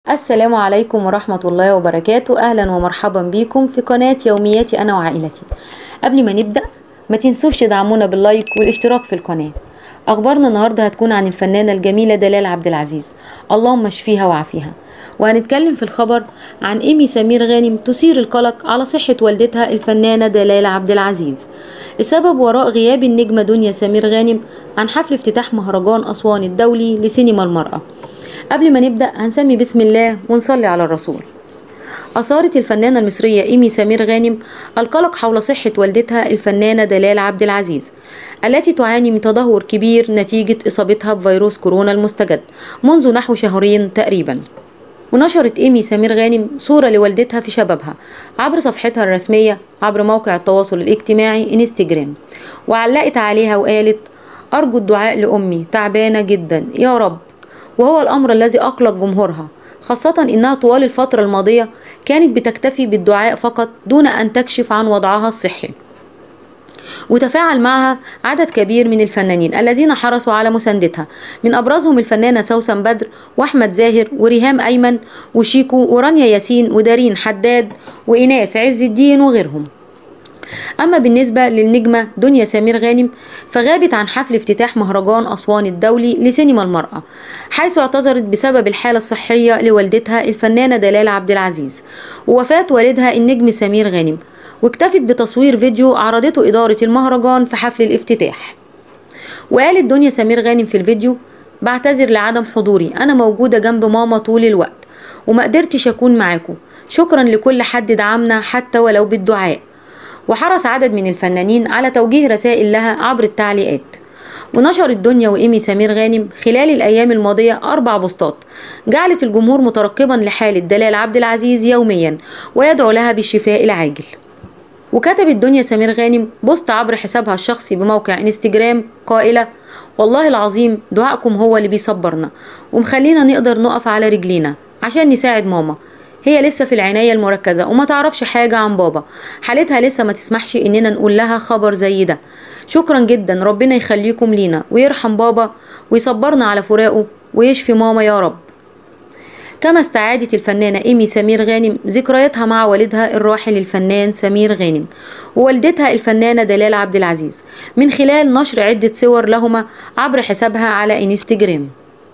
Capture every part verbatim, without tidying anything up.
السلام عليكم ورحمة الله وبركاته. أهلا ومرحبا بكم في قناة يومياتي أنا وعائلتي. قبل ما نبدأ ما تنسوش تدعمونا باللايك والاشتراك في القناة. أخبارنا النهاردة هتكون عن الفنانة الجميلة دلال عبد العزيز، اللهم اشفيها وعافيها. وهنتكلم في الخبر عن إيمي سمير غانم تثير القلق على صحة والدتها الفنانة دلال عبد العزيز. السبب وراء غياب النجمة دنيا سمير غانم عن حفل افتتاح مهرجان أسوان الدولي لسينما المرأة. قبل ما نبدأ هنسمي بسم الله ونصلي على الرسول. أثارت الفنانة المصرية إيمي سمير غانم القلق حول صحة والدتها الفنانة دلال عبد العزيز التي تعاني من تدهور كبير نتيجة إصابتها بفيروس كورونا المستجد منذ نحو شهرين تقريبا. ونشرت إيمي سمير غانم صورة لوالدتها في شبابها عبر صفحتها الرسمية عبر موقع التواصل الاجتماعي انستجرام، وعلقت عليها وقالت: أرجو الدعاء لأمي، تعبانة جدا يا رب، وهو الأمر الذي أقلق جمهورها، خاصة إنها طوال الفترة الماضية كانت بتكتفي بالدعاء فقط دون أن تكشف عن وضعها الصحي. وتفاعل معها عدد كبير من الفنانين الذين حرصوا على مساندتها، من أبرزهم الفنانة سوسن بدر وأحمد زاهر وريهام أيمن وشيكو ورانيا ياسين ودارين حداد وإيناس عز الدين وغيرهم. أما بالنسبة للنجمة دنيا سمير غانم فغابت عن حفل افتتاح مهرجان أسوان الدولي لسينما المرأة، حيث اعتذرت بسبب الحالة الصحية لوالدتها الفنانة دلال عبد العزيز ووفاة والدها النجم سمير غانم، واكتفت بتصوير فيديو عرضته إدارة المهرجان في حفل الافتتاح. وقالت دنيا سمير غانم في الفيديو: بعتذر لعدم حضوري، أنا موجودة جنب ماما طول الوقت وما قدرتش أكون معاكم، شكرا لكل حد دعمنا حتى ولو بالدعاء. وحرص عدد من الفنانين على توجيه رسائل لها عبر التعليقات. ونشرت دنيا وإيمي سمير غانم خلال الأيام الماضية أربع بوستات جعلت الجمهور مترقبا لحالة دلال عبد العزيز يوميا ويدعو لها بالشفاء العاجل. وكتبت دنيا سمير غانم بوست عبر حسابها الشخصي بموقع انستجرام قائلة: والله العظيم دعائكم هو اللي بيصبرنا ومخلينا نقدر نقف على رجلينا عشان نساعد ماما، هي لسه في العناية المركزة وما تعرفش حاجة عن بابا، حالتها لسه ما تسمحش اننا نقول لها خبر زي ده، شكرا جدا، ربنا يخليكم لينا ويرحم بابا ويصبرنا على فراقه ويشفي ماما يا رب. كما استعادت الفنانة إيمي سمير غانم ذكرياتها مع والدها الراحل الفنان سمير غانم ووالدتها الفنانة دلال عبد العزيز من خلال نشر عدة صور لهما عبر حسابها على انستجرام.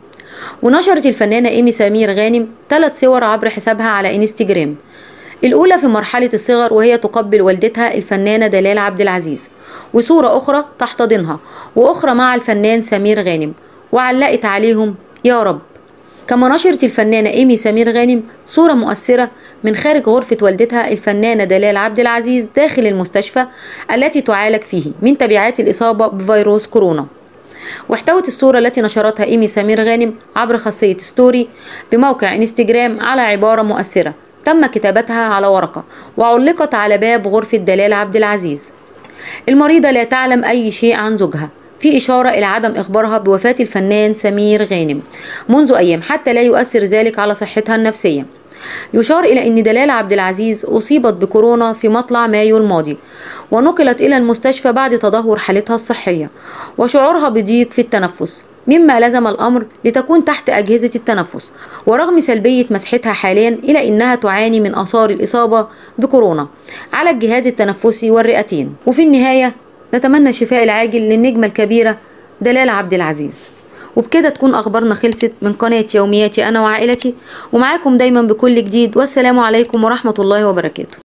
ونشرت الفنانة إيمي سمير غانم ثلاث صور عبر حسابها على انستجرام، الأولى في مرحلة الصغر وهي تقبل والدتها الفنانة دلال عبد العزيز، وصورة أخرى تحتضنها، وأخرى مع الفنان سمير غانم، وعلقت عليهم يا رب. كما نشرت الفنانة إيمي سمير غانم صورة مؤثرة من خارج غرفة والدتها الفنانة دلال عبد العزيز داخل المستشفى التي تعالج فيه من تبعات الإصابة بفيروس كورونا. واحتوت الصورة التي نشرتها إيمي سمير غانم عبر خاصية ستوري بموقع انستجرام على عبارة مؤثرة تم كتابتها على ورقة وعلقت على باب غرفة دلال عبد العزيز: المريضة لا تعلم أي شيء عن زوجها، في إشارة إلى عدم إخبارها بوفاة الفنان سمير غانم منذ أيام حتى لا يؤثر ذلك على صحتها النفسية. يشار إلى أن دلال عبد العزيز أصيبت بكورونا في مطلع مايو الماضي ونقلت إلى المستشفى بعد تدهور حالتها الصحية وشعورها بضيق في التنفس، مما لزم الأمر لتكون تحت أجهزة التنفس، ورغم سلبية مسحتها حاليا إلى أنها تعاني من آثار الإصابة بكورونا على الجهاز التنفسي والرئتين. وفي النهاية نتمنى الشفاء العاجل للنجمة الكبيرة دلال عبد العزيز. وبكده تكون أخبارنا خلصت من قناة يومياتي أنا وعائلتي، ومعاكم دايما بكل جديد، والسلام عليكم ورحمة الله وبركاته.